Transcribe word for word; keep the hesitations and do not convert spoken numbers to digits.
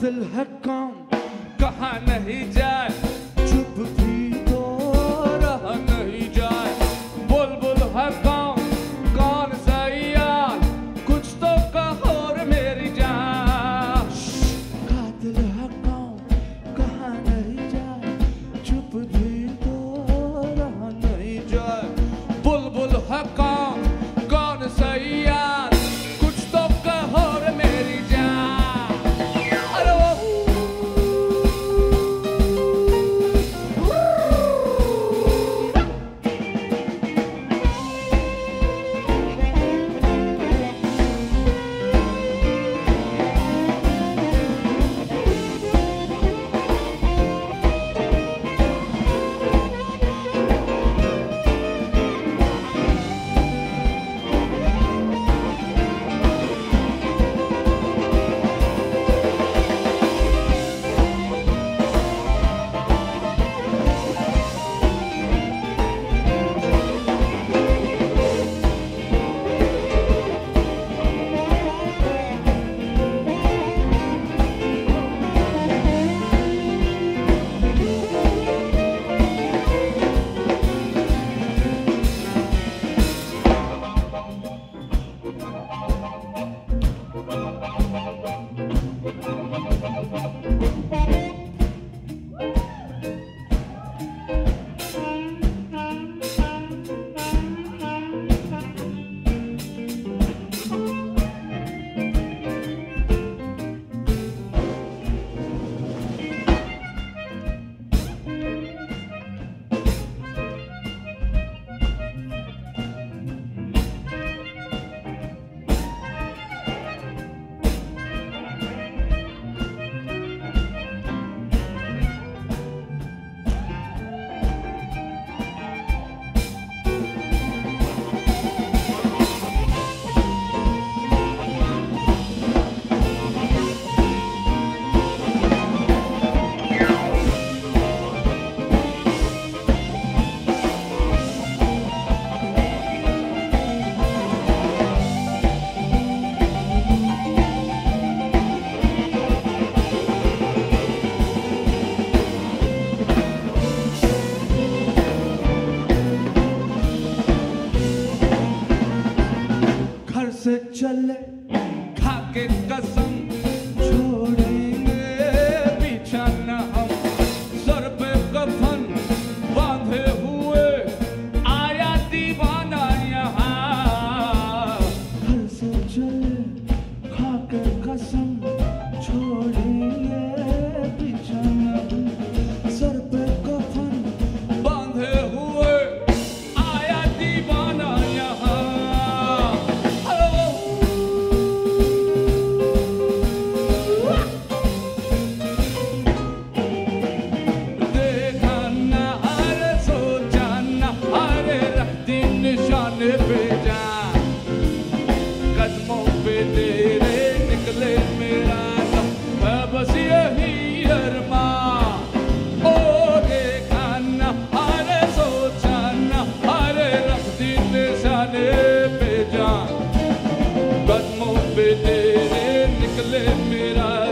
कातिल है कौन कहाँ नहीं जाए, चुप भी तो रहा नहीं जाए। बुलबुल है कौन कौन सा यार, कुछ तो कहो रे मेरी जान। कातिल है कौन कहाँ नहीं जाए, चुप भी तो रहा नहीं जाए। बुलबुल है कौन कौन सा यार, कुछ तो कहो रे मेरी जान। अरे वो से चले खाके कसम, छोड़ेंगे बिछाना हम। सर पे कफन बांधे हुए आया दीवाना यहाँ। घर से चले खाके कसम, छोड़ेंगे बिछाना हम। सर पे कफन बांधे हुए आया दीवाना यहाँ। पे जा कदमों पे तेरे निकले मेरा दम, मैं बस यही अरमान। ओ देखा ना अरे सोचा ना अरे रख दी निशाने पे जा, कदमों पे तेरे निकले मेरा